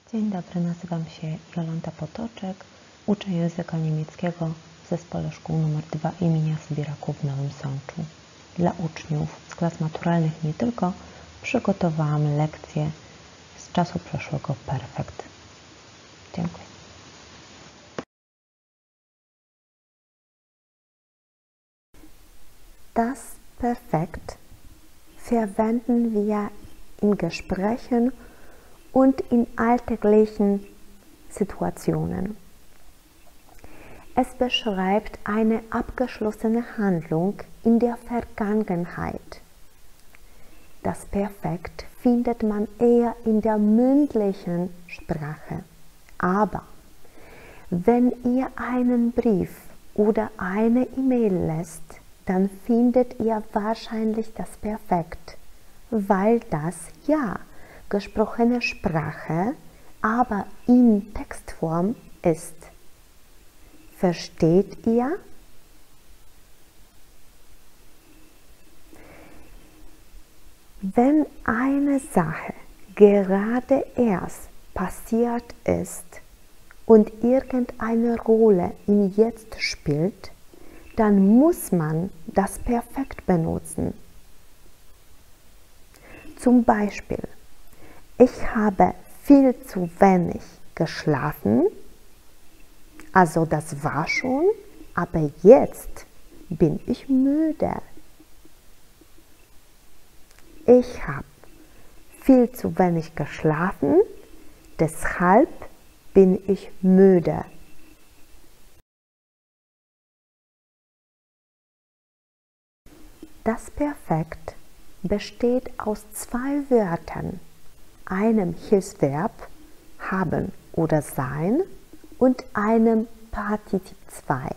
Dzień dobry, nazywam się Jolanta Potoczek, uczę języka niemieckiego w Zespole Szkół nr 2 imienia Sybiraków w Nowym Sączu. Dla uczniów z klas maturalnych nie tylko przygotowałam lekcje z czasu przeszłego perfekt. Dziękuję. Das Perfekt verwenden wir in Gesprächen und in alltäglichen Situationen. Es beschreibt eine abgeschlossene Handlung in der Vergangenheit. Das Perfekt findet man eher in der mündlichen Sprache. Aber wenn ihr einen Brief oder eine E-Mail lässt, dann findet ihr wahrscheinlich das Perfekt, weil das ja gesprochene Sprache, aber in Textform ist. Versteht ihr? Wenn eine Sache gerade erst passiert ist und irgendeine Rolle im Jetzt spielt, dann muss man das Perfekt benutzen. Zum Beispiel, ich habe viel zu wenig geschlafen, also das war schon, aber jetzt bin ich müde. Ich habe viel zu wenig geschlafen, deshalb bin ich müde. Das Perfekt besteht aus zwei Wörtern, einem Hilfsverb haben oder sein und einem Partizip 2.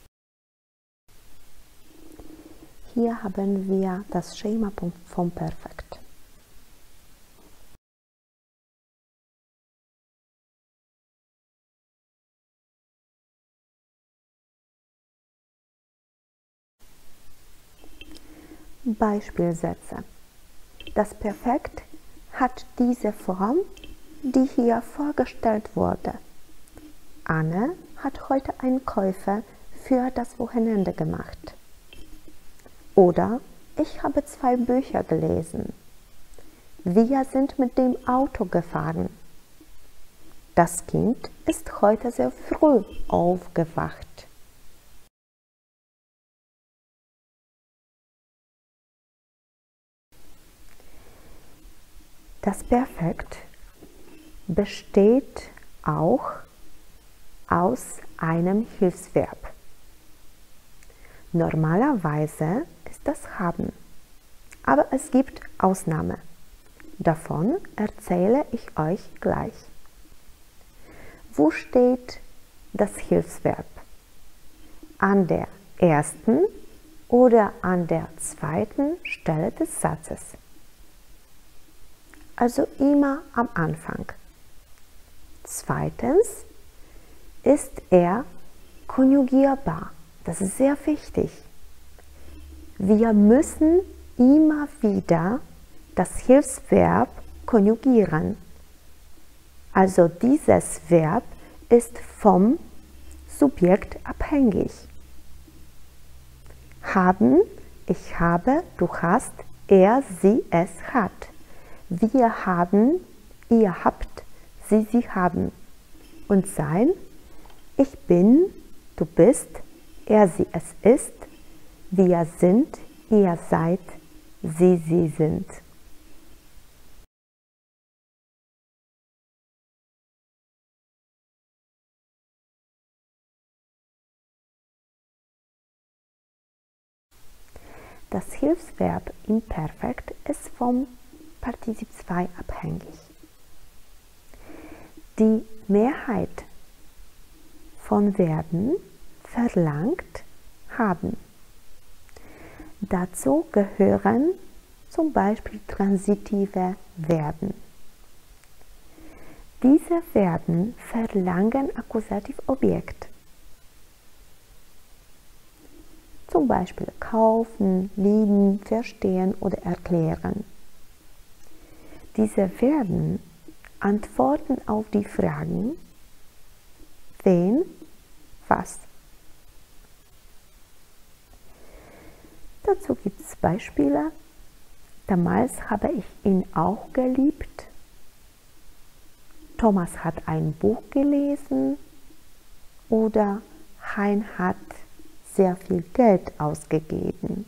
Hier haben wir das Schema vom Perfekt. Beispielsätze. Das Perfekt hat diese Form, die hier vorgestellt wurde. Anne hat heute Einkäufe für das Wochenende gemacht. Oder ich habe 2 Bücher gelesen. Wir sind mit dem Auto gefahren. Das Kind ist heute sehr früh aufgewacht. Das Perfekt besteht auch aus einem Hilfsverb. Normalerweise ist das haben, aber es gibt Ausnahmen. Davon erzähle ich euch gleich. Wo steht das Hilfsverb? An der ersten oder an der zweiten Stelle des Satzes? Also immer am Anfang. Zweitens ist er konjugierbar. Das ist sehr wichtig. Wir müssen immer wieder das Hilfsverb konjugieren. Also dieses Verb ist vom Subjekt abhängig. Haben, ich habe, du hast, er, sie, es hat. Wir haben, ihr habt, sie haben. Und sein, ich bin, du bist, er, sie, es ist, wir sind, ihr seid, sie sind. Das Hilfsverb im Perfekt ist vom Partizip 2 abhängig. Die Mehrheit von Verben verlangt haben. Dazu gehören zum Beispiel transitive Verben. Diese Verben verlangen Akkusativobjekt. Zum Beispiel kaufen, lieben, verstehen oder erklären. Diese Verben Antworten auf die Fragen wen, was. Dazu gibt es Beispiele. Damals habe ich ihn auch geliebt. Thomas hat ein Buch gelesen. Oder Hein hat sehr viel Geld ausgegeben.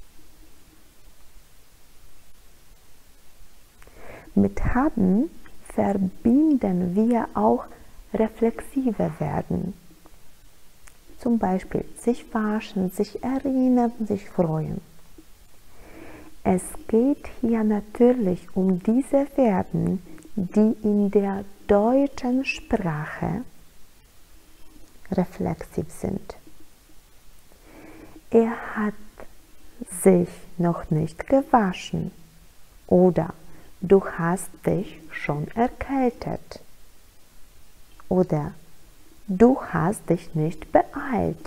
Mit haben verbinden wir auch reflexive Verben. Zum Beispiel sich waschen, sich erinnern, sich freuen. Es geht hier natürlich um diese Verben, die in der deutschen Sprache reflexiv sind. Er hat sich noch nicht gewaschen oder du hast dich schon erkältet oder du hast dich nicht beeilt.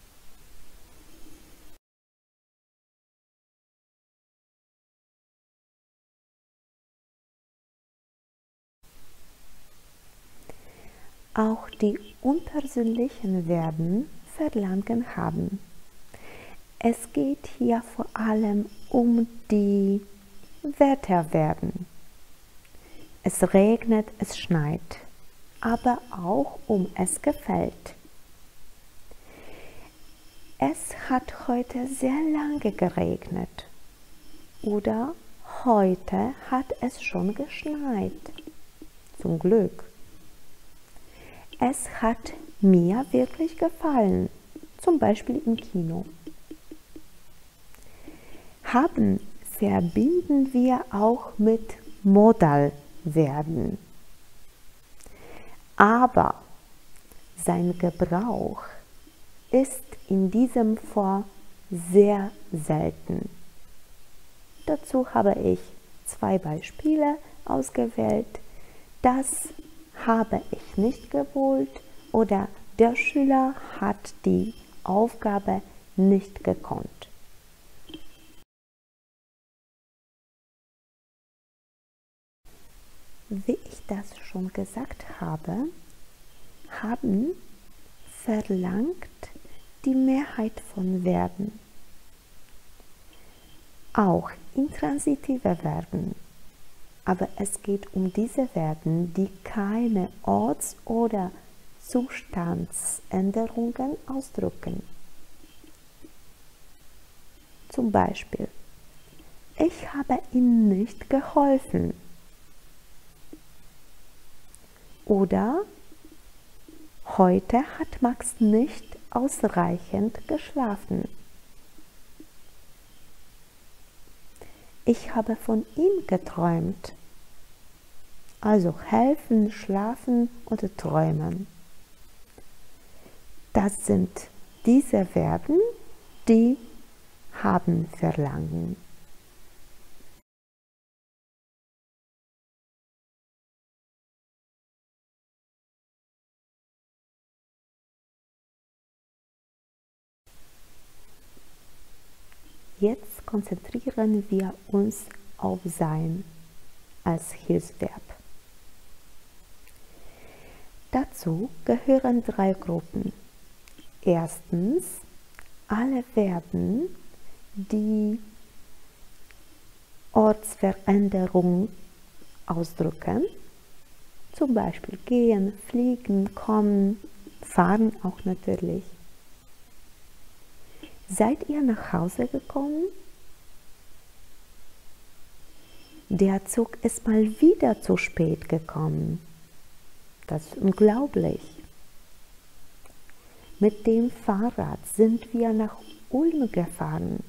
Auch die unpersönlichen Verben verlangen haben. Es geht hier vor allem um die Wetterverben. Es regnet, es schneit, aber auch um es gefällt. Es hat heute sehr lange geregnet oder heute hat es schon geschneit. Zum Glück. Es hat mir wirklich gefallen, zum Beispiel im Kino. Haben verbinden wir auch mit Modalverben. Aber sein Gebrauch ist in diesem Fall sehr selten. Dazu habe ich 2 Beispiele ausgewählt. Das habe ich nicht gewollt oder der Schüler hat die Aufgabe nicht gekonnt. Wie ich das schon gesagt habe, haben verlangt die Mehrheit von Verben. Auch intransitive Verben. Aber es geht um diese Verben, die keine Orts- oder Zustandsänderungen ausdrücken. Zum Beispiel, ich habe ihm nicht geholfen. Oder heute hat Max nicht ausreichend geschlafen. Ich habe von ihm geträumt. Also helfen, schlafen oder träumen. Das sind diese Verben, die haben verlangen. Jetzt konzentrieren wir uns auf sein als Hilfsverb. Dazu gehören 3 Gruppen. Erstens alle Verben, die Ortsveränderung ausdrücken, zum Beispiel gehen, fliegen, kommen, fahren auch natürlich. Seid ihr nach Hause gekommen? Der Zug ist mal wieder zu spät gekommen. Das ist unglaublich. Mit dem Fahrrad sind wir nach Ulm gefahren.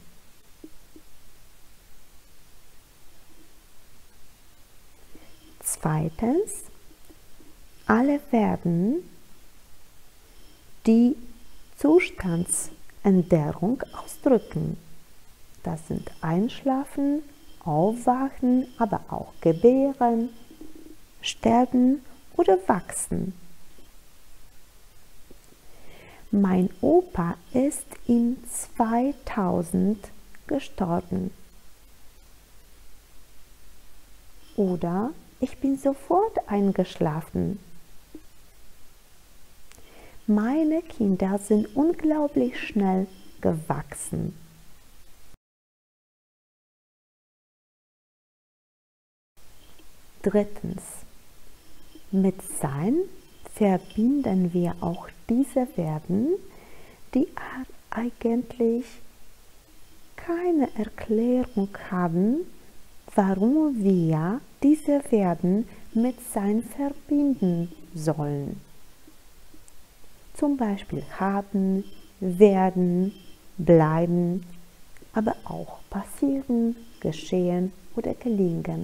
Zweitens, alle Verben, die Zustandsänderung ausdrücken. Das sind einschlafen, aufwachen, aber auch gebären, sterben oder wachsen. Mein Opa ist im 2000 gestorben. Oder Ich bin sofort eingeschlafen. Meine Kinder sind unglaublich schnell gewachsen. Drittens. Mit sein verbinden wir auch diese Verben, die eigentlich keine Erklärung haben, warum wir diese Verben mit sein verbinden sollen. Zum Beispiel haben, werden, bleiben, aber auch passieren, geschehen oder gelingen.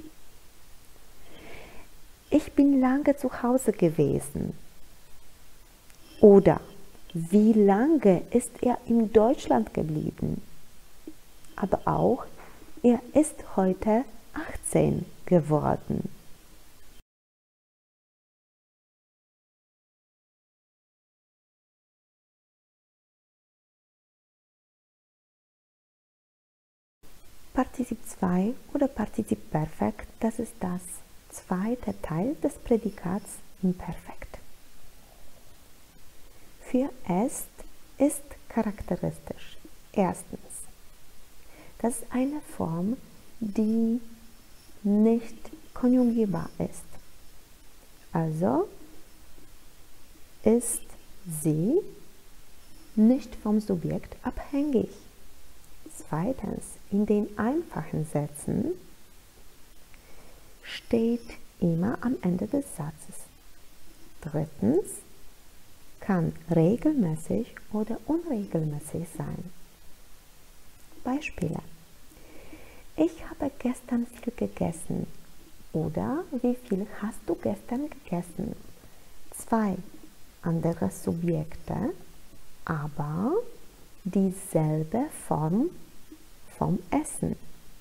Ich bin lange zu Hause gewesen. Oder wie lange ist er in Deutschland geblieben? Aber auch, er ist heute 18 geworden. Partizip 2 oder Partizip Perfekt, das ist das zweite Teil des Prädikats im Perfekt. Für ist charakteristisch. Erstens, das ist eine Form, die nicht konjugierbar ist. Also ist sie nicht vom Subjekt abhängig. Zweitens, in den einfachen Sätzen steht immer am Ende des Satzes. Drittens, kann regelmäßig oder unregelmäßig sein. Beispiele. Ich habe gestern viel gegessen. Oder wie viel hast du gestern gegessen? Zwei andere Subjekte, aber dieselbe Form vom Essen.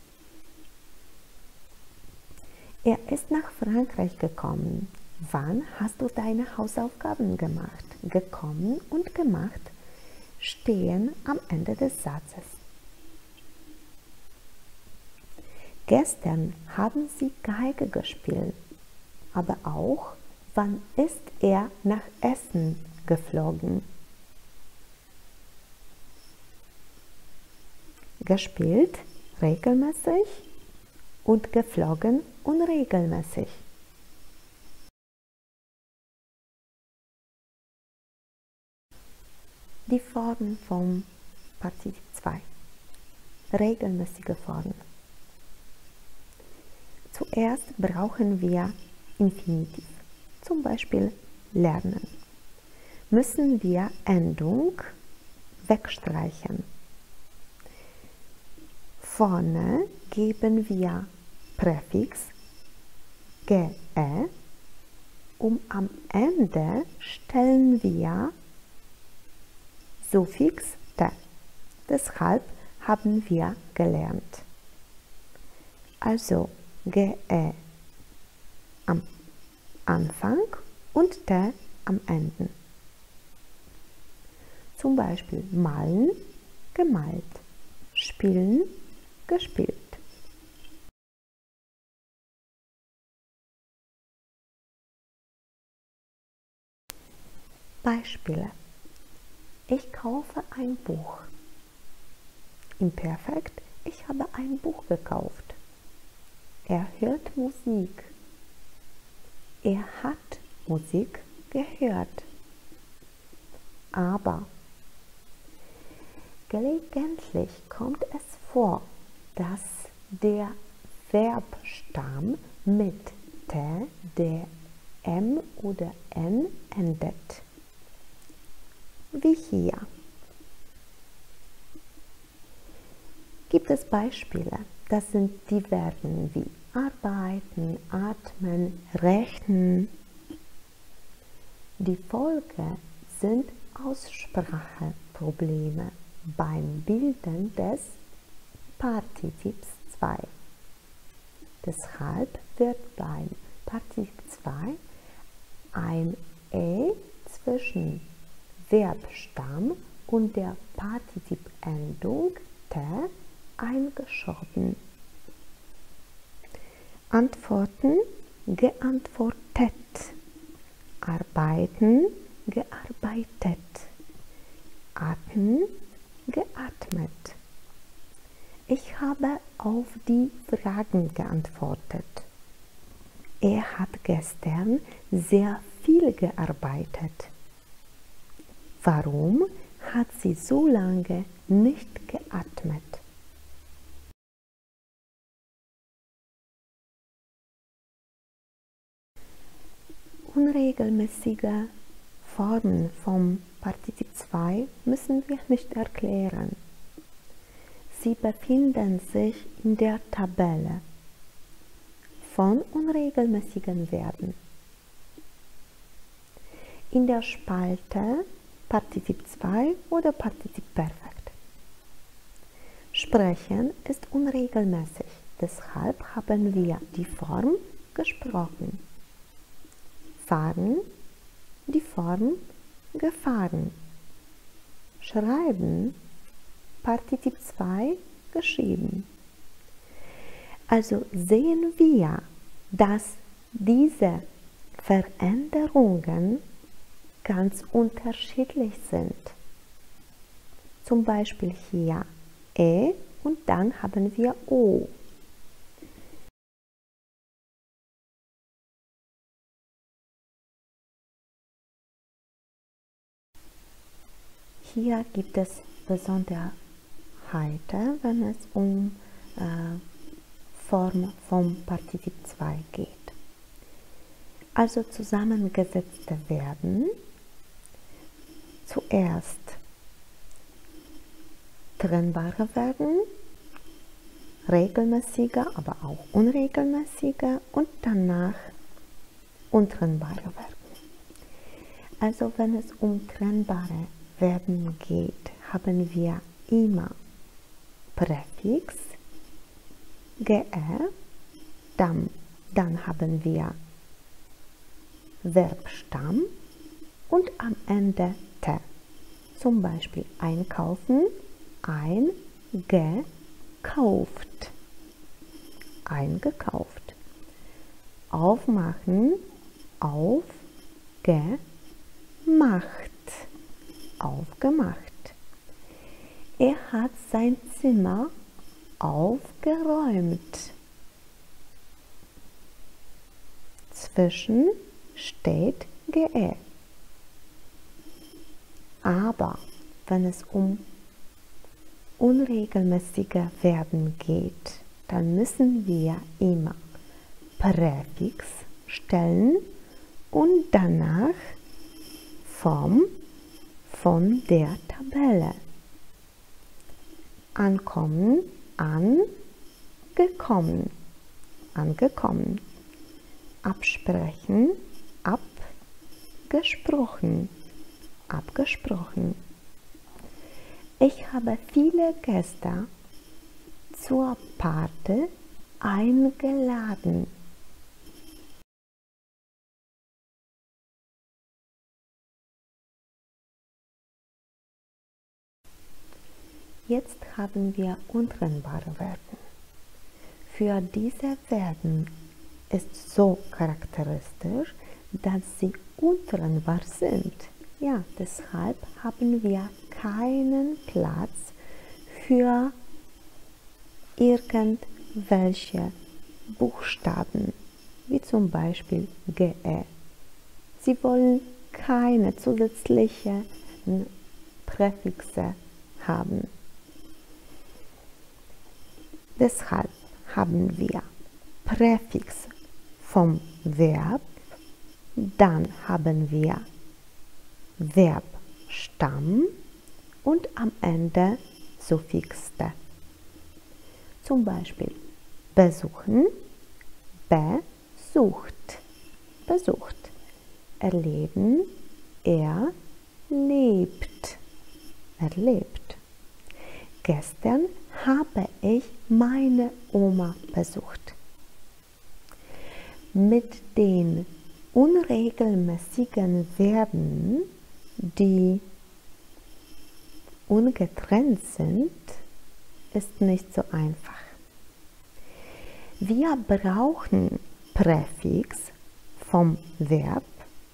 Er ist nach Frankreich gekommen. Wann hast du deine Hausaufgaben gemacht? Gekommen und gemacht stehen am Ende des Satzes. Gestern haben sie Geige gespielt, aber auch, wann ist er nach Essen geflogen? Gespielt regelmäßig und geflogen unregelmäßig. Die Form vom Partizip 2. Regelmäßige Formen. Zuerst brauchen wir Infinitiv, zum Beispiel lernen. Müssen wir Endung wegstreichen. Vorne geben wir Präfix ge, und am Ende stellen wir Suffix te. Deshalb haben wir gelernt. Also ge am Anfang und te am Ende. Zum Beispiel malen, gemalt, spielen, gespielt. Beispiele. Ich kaufe ein Buch. Im Perfekt, ich habe ein Buch gekauft. Er hört Musik. Er hat Musik gehört. Aber gelegentlich kommt es vor, dass der Verbstamm mit t, der m oder n endet. Wie hier. Gibt es Beispiele? Das sind die Verben wie arbeiten, atmen, rechnen. Die Folge sind Ausspracheprobleme beim Bilden des Partizips 2. Deshalb wird beim Partizip 2 ein E zwischen Verbstamm und der Partizipendung te eingeschoben. Antworten geantwortet. Arbeiten, gearbeitet. Atmen, geatmet. Ich habe auf die Fragen geantwortet. Er hat gestern sehr viel gearbeitet. Warum hat sie so lange nicht geatmet? Unregelmäßige Formen vom Partizip 2 müssen wir nicht erklären. Sie befinden sich in der Tabelle von unregelmäßigen Verben. In der Spalte Partizip 2 oder Partizip Perfekt. Sprechen ist unregelmäßig, deshalb haben wir die Form gesprochen. Fahren, die Form gefahren. Schreiben, Partizip 2 geschrieben. Also sehen wir, dass diese Veränderungen ganz unterschiedlich sind. Zum Beispiel hier und dann haben wir O. Hier gibt es Besonderheiten, wenn es um Form vom Partizip 2 geht. Also zusammengesetzte Verben. Zuerst trennbare Verben, regelmäßige, aber auch unregelmäßige und danach untrennbare Verben. Also wenn es um trennbare Verben geht, haben wir immer Präfix, ge, dann haben wir Verbstamm und am Ende te. Zum Beispiel einkaufen, eingekauft, eingekauft. Aufmachen, aufgemacht, aufgemacht. Er hat sein Zimmer aufgeräumt. Zwischen steht ge. Aber wenn es um unregelmäßige Verben geht, dann müssen wir immer Präfix stellen und danach Form von der Tabelle. Ankommen, angekommen, angekommen. Absprechen, abgesprochen, abgesprochen. Ich habe viele Gäste zur Party eingeladen. Jetzt haben wir untrennbare Verben. Für diese Verben ist so charakteristisch, dass sie untrennbar sind. Ja, deshalb haben wir keinen Platz für irgendwelche Buchstaben, wie zum Beispiel ge. Sie wollen keine zusätzlichen Präfixe haben. Deshalb haben wir Präfix vom Verb, dann haben wir Verbstamm und am Ende Suffix te. Zum Beispiel besuchen, besucht, besucht. Erleben, erlebt, erlebt. Gestern habe ich meine Oma besucht. Mit den unregelmäßigen Verben, die ungetrennt sind, ist nicht so einfach. Wir brauchen Präfix vom Verb.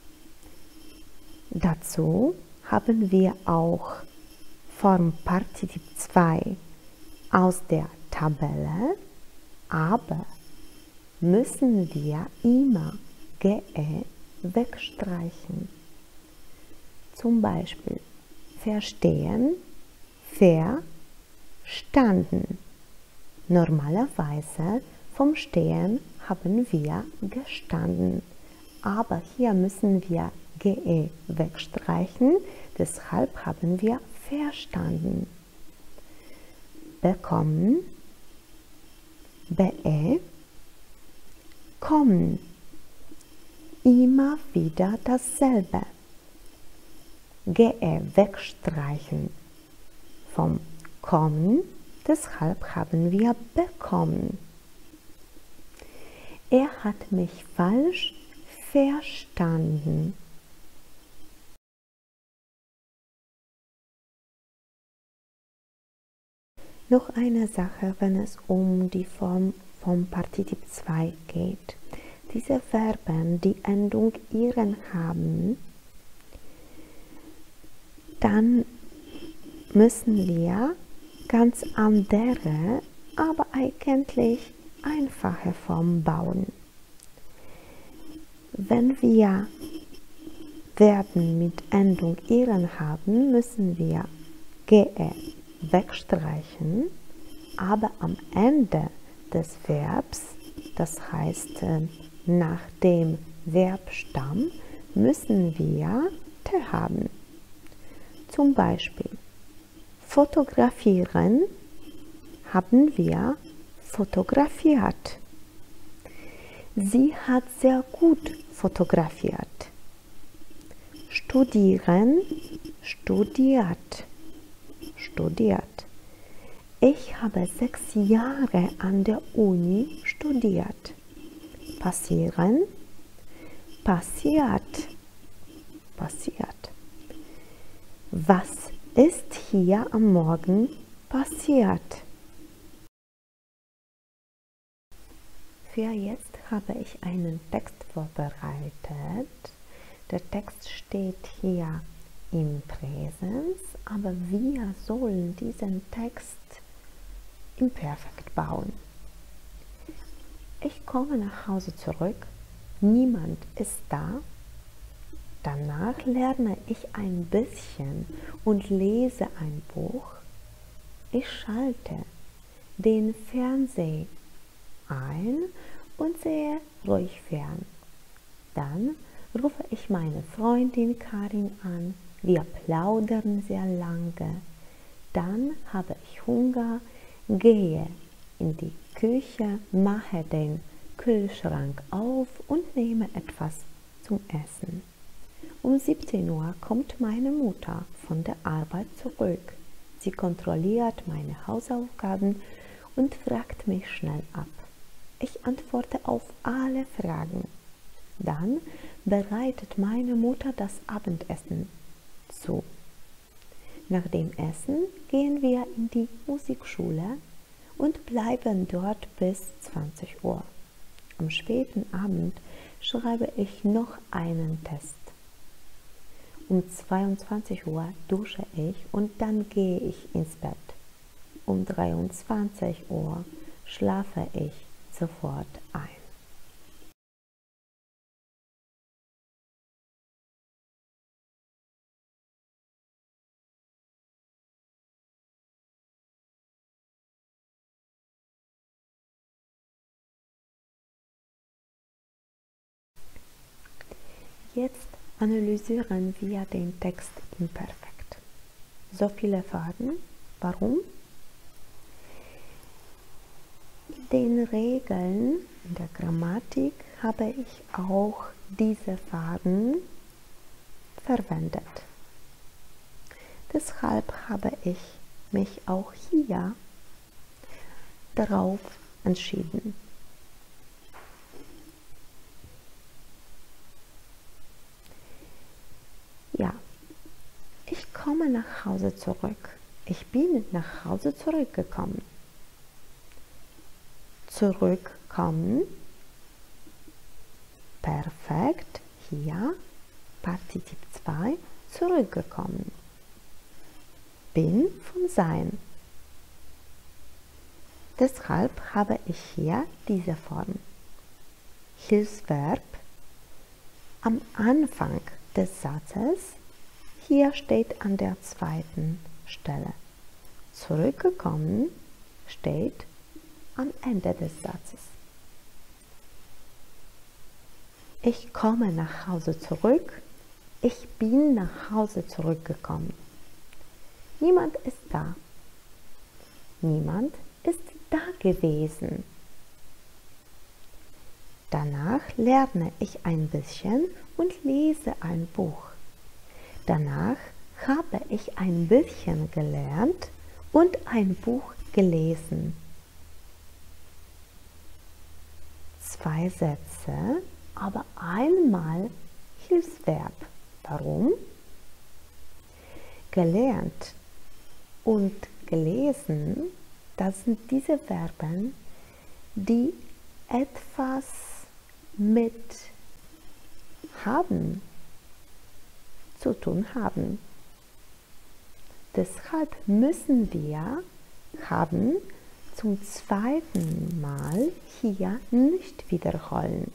Dazu haben wir auch Form Partizip 2 aus der Tabelle, aber müssen wir immer GE wegstreichen. Zum Beispiel verstehen, verstanden. Normalerweise vom Stehen haben wir gestanden, aber hier müssen wir GE wegstreichen, deshalb haben wir verstanden. Bekommen, BE, kommen. Immer wieder dasselbe. GE wegstreichen vom kommen, deshalb haben wir bekommen. Er hat mich falsch verstanden. Noch eine Sache, wenn es um die Form vom Partizip 2 geht. Diese Verben, die Endung ihren haben, dann müssen wir ganz andere, aber eigentlich einfache Formen bauen. Wenn wir Verben mit Endung ihren haben, müssen wir GE wegstreichen, aber am Ende des Verbs, das heißt nach dem Verbstamm, müssen wir T haben. Zum Beispiel fotografieren haben wir fotografiert. Sie hat sehr gut fotografiert. Studieren, studiert. Studiert. Ich habe 6 Jahre an der Uni studiert. Passieren, passiert. Passiert. Was ist hier am Morgen passiert? Für jetzt habe ich einen Text vorbereitet. Der Text steht hier im Präsens, aber wir sollen diesen Text im Perfekt bauen. Ich komme nach Hause zurück, niemand ist da. Danach lerne ich ein bisschen und lese ein Buch. Ich schalte den Fernseher ein und sehe ruhig fern. Dann rufe ich meine Freundin Karin an. Wir plaudern sehr lange. Dann habe ich Hunger, gehe in die Küche, mache den Kühlschrank auf und nehme etwas zum Essen. Um 17 Uhr kommt meine Mutter von der Arbeit zurück. Sie kontrolliert meine Hausaufgaben und fragt mich schnell ab. Ich antworte auf alle Fragen. Dann bereitet meine Mutter das Abendessen zu. Nach dem Essen gehen wir in die Musikschule und bleiben dort bis 20 Uhr. Am späten Abend schreibe ich noch einen Test. Um 22 Uhr dusche ich und dann gehe ich ins Bett. Um 23 Uhr schlafe ich sofort ein. Jetzt analysieren wir den Text im Perfekt. So viele Fragen. Warum? In den Regeln in der Grammatik habe ich auch diese Farben verwendet. Deshalb habe ich mich auch hier darauf entschieden. Ja, ich komme nach Hause zurück. Ich bin nach Hause zurückgekommen. Zurückkommen, Perfekt. Hier Partizip 2 zurückgekommen. Bin von sein. Deshalb habe ich hier diese Form. Hilfsverb am Anfang des Satzes, hier steht an der zweiten Stelle. Zurückgekommen steht am Ende des Satzes. Ich komme nach Hause zurück. Ich bin nach Hause zurückgekommen. Niemand ist da. Niemand ist da gewesen. Danach lerne ich ein bisschen und lese ein Buch. Danach habe ich ein bisschen gelernt und ein Buch gelesen. 2 Sätze, aber einmal Hilfsverb. Warum? Gelernt und gelesen, das sind diese Verben, die etwas mit haben zu tun haben. Deshalb müssen wir haben zum zweiten Mal hier nicht wiederholen.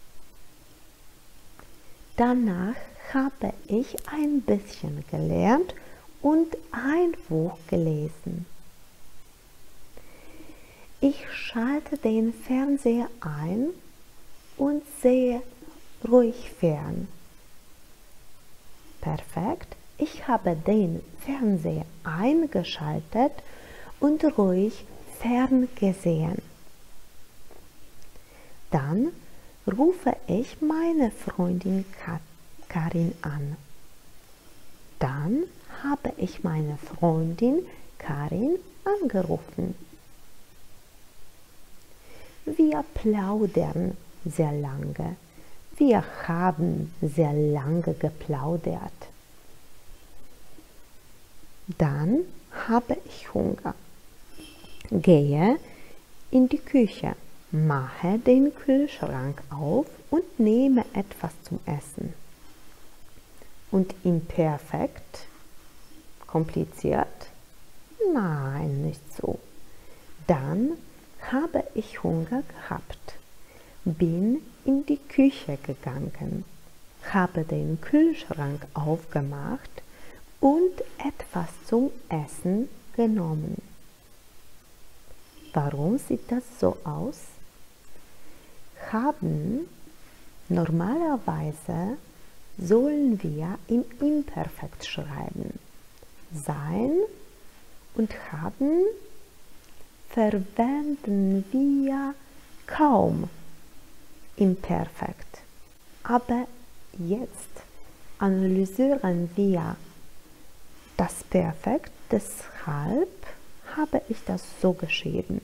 Danach habe ich ein bisschen gelernt und ein Buch gelesen. Ich schalte den Fernseher ein und sehe ruhig fern. Perfekt. Ich habe den Fernseher eingeschaltet und ruhig fern gesehen. Dann rufe ich meine Freundin Karin an. Dann habe ich meine Freundin Karin angerufen. Wir plaudern sehr lange. Wir haben sehr lange geplaudert. Dann habe ich Hunger. Gehe in die Küche, mache den Kühlschrank auf und nehme etwas zum Essen. Und imperfekt? Kompliziert? Nein, nicht so. Dann habe ich Hunger gehabt, bin in die Küche gegangen, habe den Kühlschrank aufgemacht und etwas zum Essen genommen. Warum sieht das so aus? Haben, normalerweise sollen wir im Imperfekt schreiben. Sein und haben verwenden wir kaum imperfekt. Aber jetzt analysieren wir das Perfekt, deshalb habe ich das so geschrieben.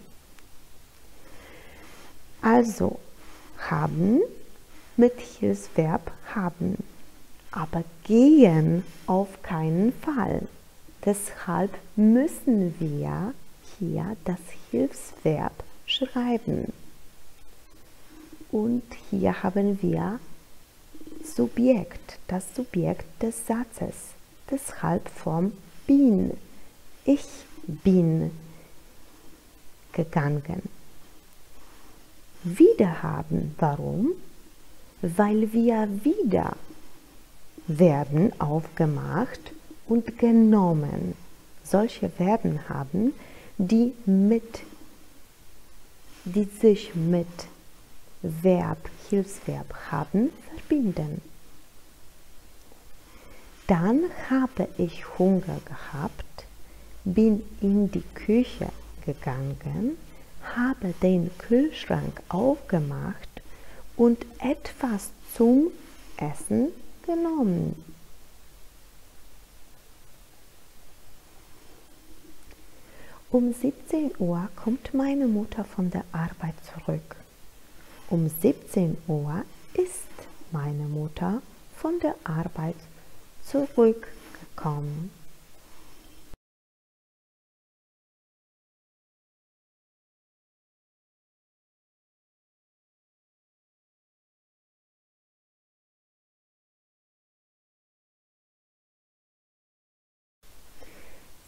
Also haben mit Hilfsverb haben, aber gehen auf keinen Fall. Deshalb müssen wir hier das Hilfsverb schreiben. Und hier haben wir Subjekt, das Subjekt des Satzes. Deshalb Form bin. Ich bin gegangen. Wieder haben. Warum? Weil wir wieder Verben aufgemacht und genommen. Solche Verben haben, die sich mit Verb, Hilfsverb haben, verbinden. Dann habe ich Hunger gehabt, bin in die Küche gegangen, habe den Kühlschrank aufgemacht und etwas zum Essen genommen. Um 17 Uhr kommt meine Mutter von der Arbeit zurück. Um 17 Uhr ist meine Mutter von der Arbeit zurückgekommen.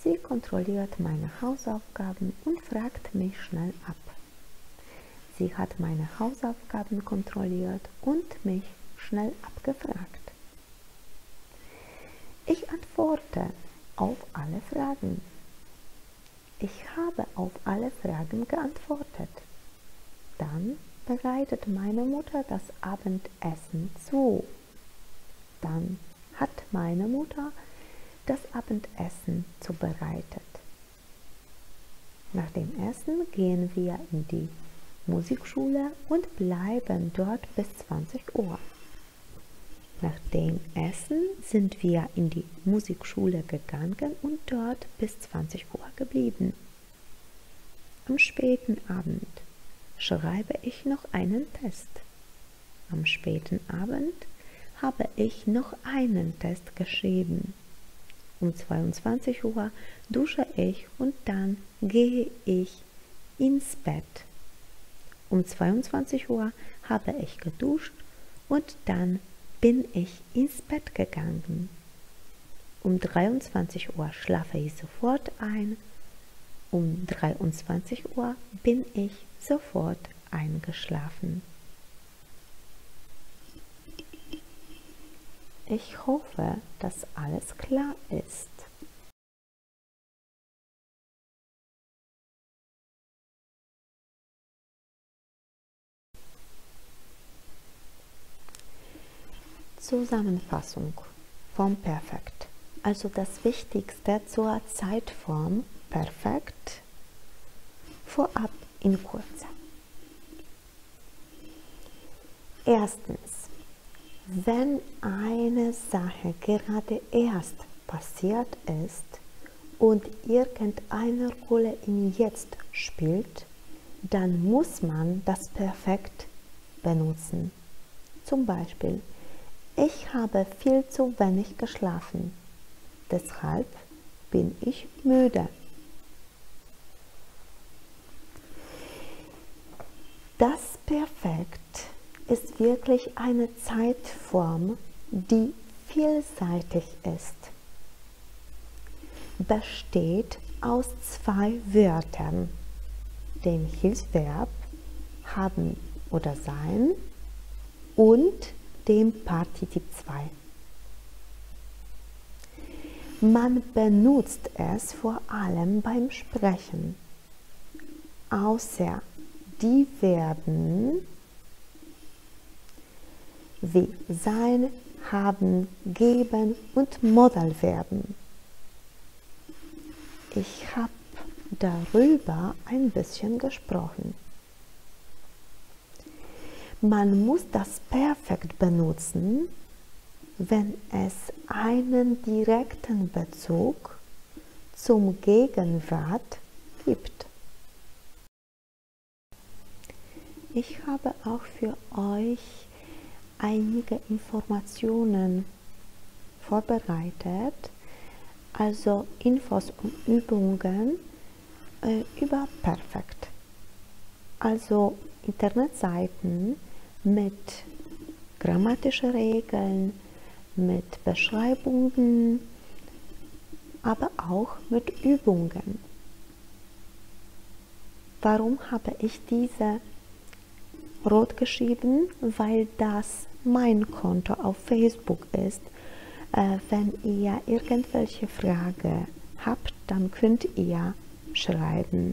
Sie kontrolliert meine Hausaufgaben und fragt mich schnell ab. Sie hat meine Hausaufgaben kontrolliert und mich schnell abgefragt. Ich antworte auf alle Fragen. Ich habe auf alle Fragen geantwortet. Dann bereitet meine Mutter das Abendessen zu. Dann hat meine Mutter das Abendessen zubereitet. Nach dem Essen gehen wir in die Musikschule und bleiben dort bis 20 Uhr. Nach dem Essen sind wir in die Musikschule gegangen und dort bis 20 Uhr geblieben. Am späten Abend schreibe ich noch einen Test. Am späten Abend habe ich noch einen Test geschrieben. Um 22 Uhr dusche ich und dann gehe ich ins Bett. Um 22 Uhr habe ich geduscht und dann bin ich ins Bett gegangen. Um 23 Uhr schlafe ich sofort ein. Um 23 Uhr bin ich sofort eingeschlafen. Ich hoffe, dass alles klar ist. Zusammenfassung vom Perfekt. Also das Wichtigste zur Zeitform Perfekt vorab in Kürze. Erstens, wenn eine Sache gerade erst passiert ist und irgendeine Rolle im Jetzt spielt, dann muss man das Perfekt benutzen. Zum Beispiel, ich habe viel zu wenig geschlafen, deshalb bin ich müde. Das Perfekt ist wirklich eine Zeitform, die vielseitig ist. Besteht aus zwei Wörtern, dem Hilfsverb haben oder sein und dem Partizip 2. Man benutzt es vor allem beim Sprechen. Außer die Verben wie sein, haben, geben und Modalverben. Ich habe darüber ein bisschen gesprochen. Man muss das Perfekt benutzen, wenn es einen direkten Bezug zum Gegenwart gibt. Ich habe auch für euch einige Informationen vorbereitet, also Infos und Übungen über Perfekt. Also Internetseiten mit grammatischen Regeln, mit Beschreibungen, aber auch mit Übungen. Warum habe ich diese rot geschrieben? Weil das mein Konto auf Facebook ist. Wenn ihr irgendwelche Fragen habt, dann könnt ihr schreiben.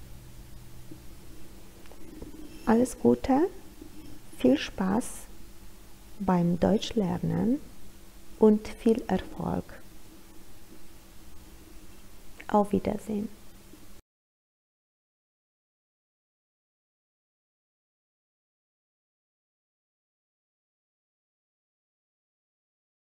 Alles Gute, viel Spaß beim Deutschlernen und viel Erfolg. Auf Wiedersehen.